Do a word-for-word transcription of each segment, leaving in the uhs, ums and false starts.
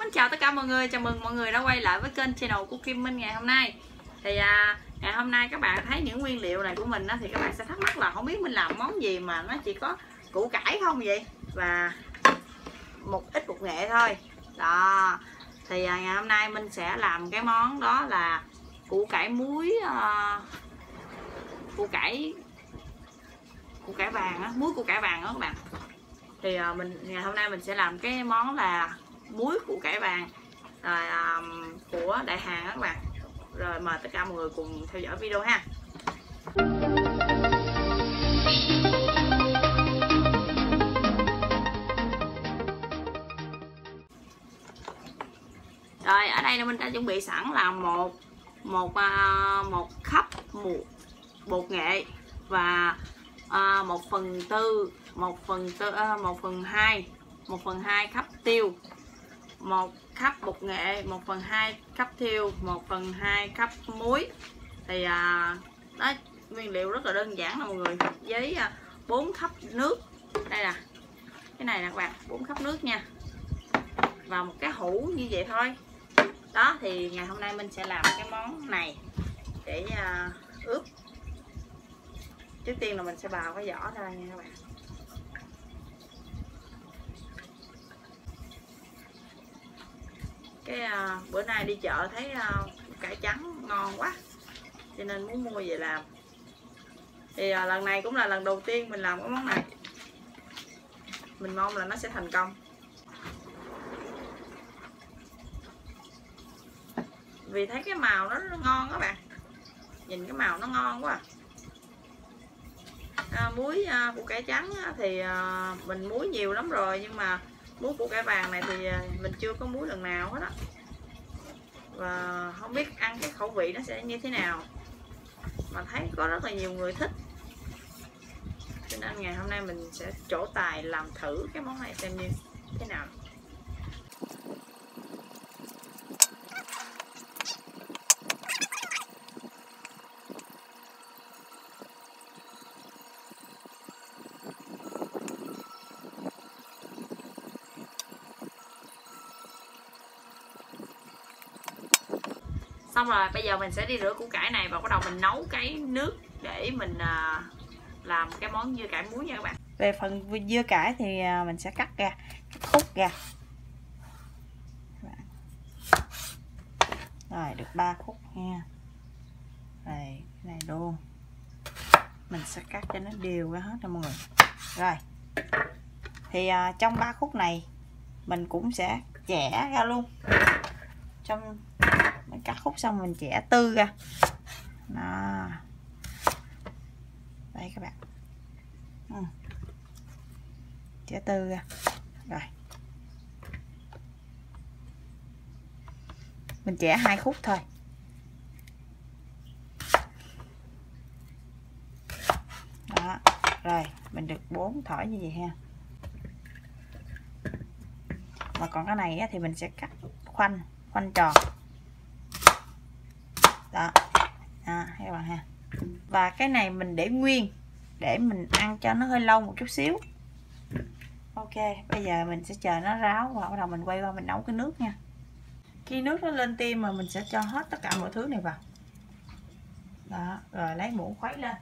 Mến chào tất cả mọi người, chào mừng mọi người đã quay lại với kênh channel của Kim Minh ngày hôm nay. Thì à, ngày hôm nay các bạn thấy những nguyên liệu này của mình đó, thì các bạn sẽ thắc mắc là không biết mình làm món gì mà nó chỉ có củ cải không vậy, và một ít bột nghệ thôi. Đó, thì à, ngày hôm nay mình sẽ làm cái món đó là củ cải muối, à, củ cải củ cải vàng á, muối củ cải vàng đó các bạn. Thì à, mình ngày hôm nay mình sẽ làm cái món là muối củ cải vàng rồi, um, của Đại Hàng đó các bạn. Rồi mời tất cả mọi người cùng theo dõi video ha. Rồi ở đây là mình đã chuẩn bị sẵn là một một uh, một khắp một bột nghệ và uh, một phần tư một phần tư uh, một phần hai một phần hai khắp tiêu, một khắp bột nghệ, một phần hai khắp tiêu, một phần hai khắp muối. Thì à, đó, nguyên liệu rất là đơn giản là mọi người, với à, bốn khắp nước. Đây là cái này nè các bạn, bốn khắp nước nha, và một cái hũ như vậy thôi. Đó, thì ngày hôm nay mình sẽ làm cái món này để à, ướp. Trước tiên là mình sẽ bào cái vỏ ra nha các bạn. Cái à, bữa nay đi chợ thấy à, cải trắng ngon quá cho nên muốn mua về làm. Thì à, lần này cũng là lần đầu tiên mình làm cái món này, mình mong là nó sẽ thành công. Vì thấy cái màu nó rất ngon các bạn, nhìn cái màu nó ngon quá. À, muối à, củ cải trắng á, thì à, mình muối nhiều lắm rồi, nhưng mà muối củ cải vàng này thì à, mình chưa có muối lần nào hết á, và không biết ăn cái khẩu vị nó sẽ như thế nào, mà thấy có rất là nhiều người thích, cho nên ngày hôm nay mình sẽ trổ tài làm thử cái món này xem như thế nào. Xong rồi bây giờ mình sẽ đi rửa củ cải này và bắt đầu mình nấu cái nước để mình à, làm cái món dưa cải muối nha các bạn. Về phần dưa cải thì à, mình sẽ cắt ra, cắt khúc ra. Rồi được ba khúc nha. Rồi cái này luôn. Mình sẽ cắt cho nó đều ra hết cho mọi người. Rồi. Thì à, trong ba khúc này mình cũng sẽ chẻ ra luôn. Trong mình cắt khúc xong mình chẻ tư ra. Đó. Đây các bạn. Ừ. Chẻ tư ra. Rồi. Mình chẻ hai khúc thôi. Đó. Rồi, mình được bốn thỏi như vậy ha. Và còn cái này thì mình sẽ cắt khoanh, khoanh tròn. Đó. À, các bạn ha. Và cái này mình để nguyên để mình ăn cho nó hơi lâu một chút xíu. Ok, bây giờ mình sẽ chờ nó ráo và bắt đầu mình quay qua mình nấu cái nước nha. Khi nước nó lên tim mà mình sẽ cho hết tất cả mọi thứ này vào. Đó, rồi lấy muỗng khuấy lên.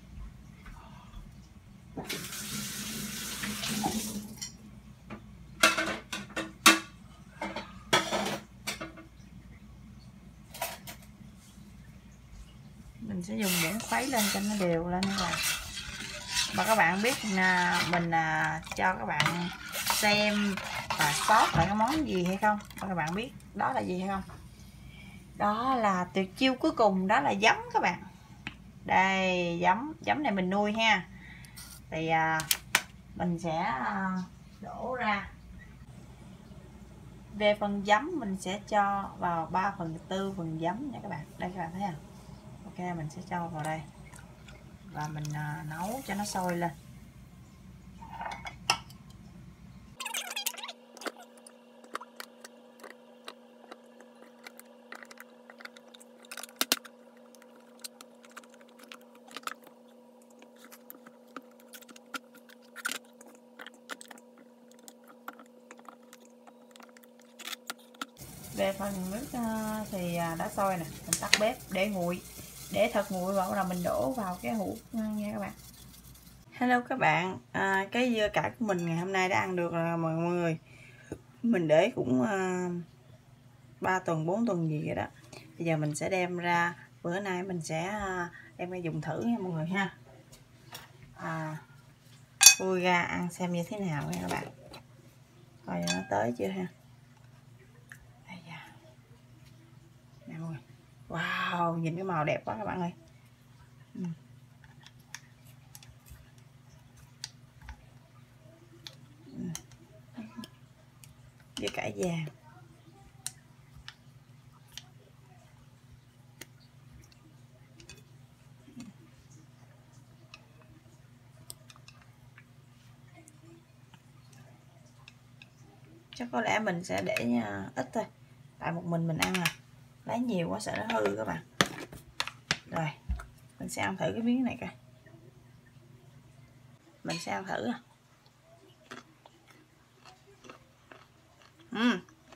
Mình sẽ dùng muỗng khuấy lên cho nó đều lên các bạn. Và các bạn biết là mình à, cho các bạn xem và sót lại cái món gì hay không? Và các bạn biết đó là gì hay không? Đó là tuyệt chiêu cuối cùng, đó là giấm các bạn. Đây, giấm, giấm này mình nuôi ha. Thì à, mình sẽ à, đổ ra. Về phần giấm mình sẽ cho vào ba phần tư phần giấm nha các bạn. Đây các bạn thấy không? Ok, mình sẽ cho vào đây và mình à, nấu cho nó sôi lên. Về phần nước uh, thì đã sôi nè, mình tắt bếp để nguội, để thật nguội và bắt đầu mình đổ vào cái hũ nha các bạn. Hello các bạn, à, cái dưa cải của mình ngày hôm nay đã ăn được rồi mọi người. Mình để cũng uh, ba tuần bốn tuần gì vậy đó. Bây giờ mình sẽ đem ra, bữa nay mình sẽ uh, đem ra dùng thử nha mọi người ha. À, khui ra ăn xem như thế nào nha các bạn, coi nó tới chưa ha. Đây da. Nè mọi người, wow, nhìn cái màu đẹp quá các bạn ơi. Ừ. Dưa cải vàng. Chắc có lẽ mình sẽ để ít thôi, tại một mình mình ăn à, lấy nhiều quá sợ nó hư các bạn. Rồi mình sẽ ăn thử cái miếng này coi, mình sẽ ăn thử. Uhm.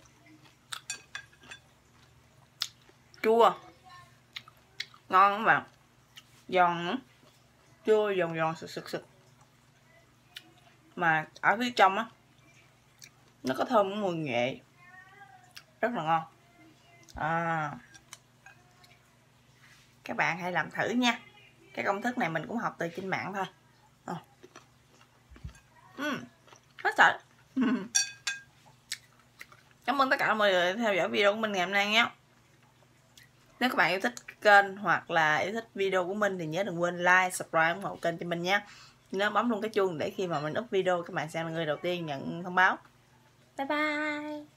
Chua ngon các bạn, giòn nữa, chua giòn giòn sực sực sực, mà ở phía trong á nó có thơm mùi nghệ, rất là ngon. À, các bạn hãy làm thử nha. Cái công thức này mình cũng học từ trên mạng thôi. À. Uhm, rất sợ. Uhm. Cảm ơn tất cả mọi người theo dõi video của mình ngày hôm nay nhé. Nếu các bạn yêu thích kênh hoặc là yêu thích video của mình thì nhớ đừng quên like, subscribe, ủng hộ kênh cho mình nha. Nhớ bấm luôn cái chuông để khi mà mình up video các bạn sẽ là người đầu tiên nhận thông báo. Bye bye.